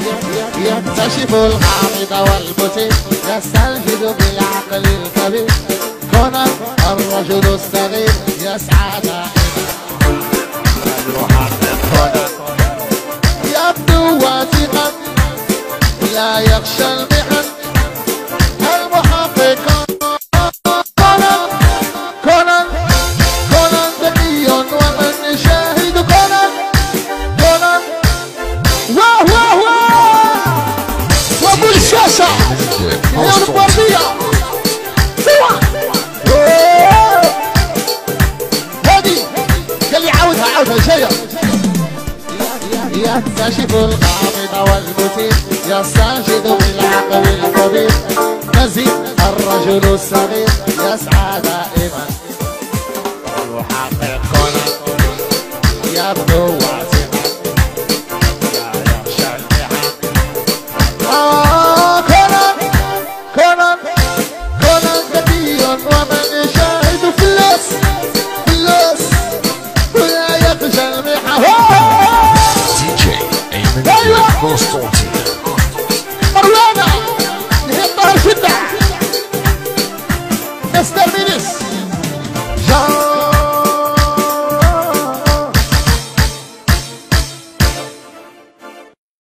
يكتشف الغامض والبسيط، يستنجد بالعقل الكبير. كونان الرجل الصغير يسعى دائما المحقق كونان، يبدو واثقا لا يخشى المحن. المحقق كونان كونان كونان ذكي ومن يشاهد كونان كونان. واه واه واه وابو الشاشة يا البردية سوا. هادي قال لي عاودها شيء. يكتشف الغامض والمثير، يستنشد بالعقل الكبير. نزيد الرجل الصغير يسعى دائما المحقق كونان، يبدو واثقا لا يخشى المحن. كونان كونان كونان ذكي ومن يشاهد فلوس فلوس ولا يخشى المحن. قسطنطين مروانة نهي الطهر شدة مستر مينيس